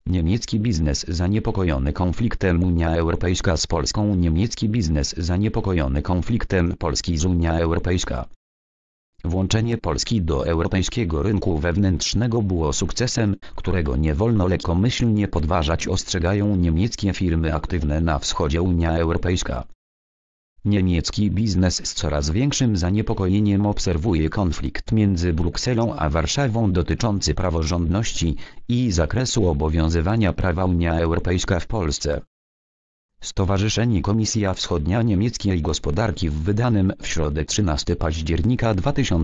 Niemiecki biznes zaniepokojony konfliktem Unia Europejska z Polską. Niemiecki biznes zaniepokojony konfliktem Polski z Unia Europejska. Włączenie Polski do europejskiego rynku wewnętrznego było sukcesem, którego nie wolno lekkomyślnie podważać, ostrzegają niemieckie firmy aktywne na wschodzie. Unia Europejska. Niemiecki biznes z coraz większym zaniepokojeniem obserwuje konflikt między Brukselą a Warszawą dotyczący praworządności i zakresu obowiązywania prawa. Unia Europejska w Polsce. Stowarzyszenie Komisja Wschodnia Niemieckiej Gospodarki w wydanym w środę 13 października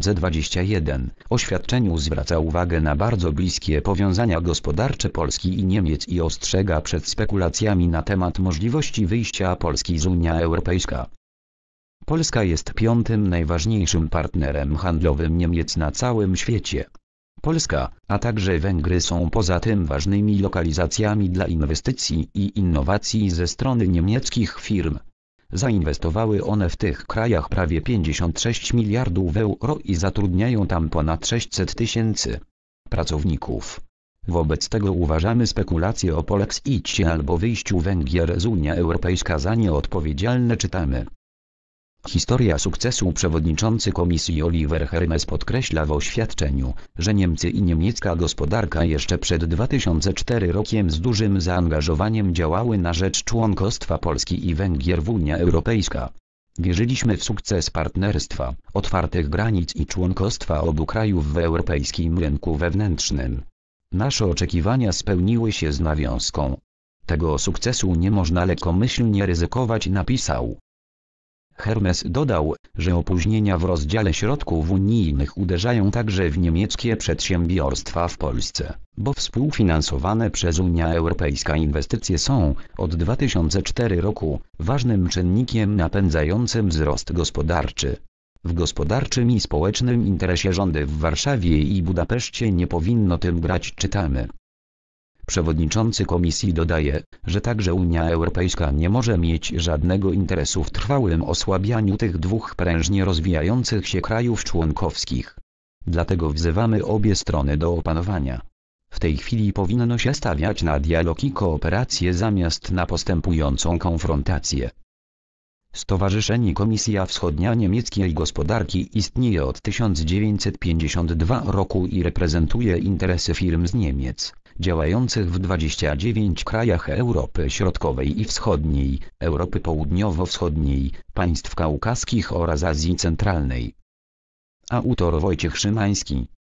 2021 oświadczeniu zwraca uwagę na bardzo bliskie powiązania gospodarcze Polski i Niemiec i ostrzega przed spekulacjami na temat możliwości wyjścia Polski z Unii Europejskiej. Polska jest piątym najważniejszym partnerem handlowym Niemiec na całym świecie. Polska, a także Węgry są poza tym ważnymi lokalizacjami dla inwestycji i innowacji ze strony niemieckich firm. Zainwestowały one w tych krajach prawie 56 miliardów euro i zatrudniają tam ponad 600 tysięcy pracowników. Wobec tego uważamy spekulacje o polexicie albo wyjściu Węgier z Unii Europejskiej za nieodpowiedzialne. Czytamy. Historia sukcesu. Przewodniczący Komisji Oliver Hermes podkreśla w oświadczeniu, że Niemcy i niemiecka gospodarka jeszcze przed 2004 rokiem z dużym zaangażowaniem działały na rzecz członkostwa Polski i Węgier w Unii Europejskiej. Wierzyliśmy w sukces partnerstwa, otwartych granic i członkostwa obu krajów w europejskim rynku wewnętrznym. Nasze oczekiwania spełniły się z nawiązką. Tego sukcesu nie można lekkomyślnie ryzykować, napisał. Hermes dodał, że opóźnienia w rozdziale środków unijnych uderzają także w niemieckie przedsiębiorstwa w Polsce, bo współfinansowane przez Unię Europejską inwestycje są, od 2004 roku, ważnym czynnikiem napędzającym wzrost gospodarczy. W gospodarczym i społecznym interesie rządy w Warszawie i Budapeszcie nie powinno tym grać. Czytamy. Przewodniczący Komisji dodaje, że także Unia Europejska nie może mieć żadnego interesu w trwałym osłabianiu tych dwóch prężnie rozwijających się krajów członkowskich. Dlatego wzywamy obie strony do opanowania. W tej chwili powinno się stawiać na dialog i kooperację zamiast na postępującą konfrontację. Stowarzyszenie Komisja Wschodnia Niemieckiej Gospodarki istnieje od 1952 roku i reprezentuje interesy firm z Niemiec, działających w 29 krajach Europy Środkowej i Wschodniej, Europy Południowo-Wschodniej, państw kaukaskich oraz Azji Centralnej. Autor Wojciech Szymański.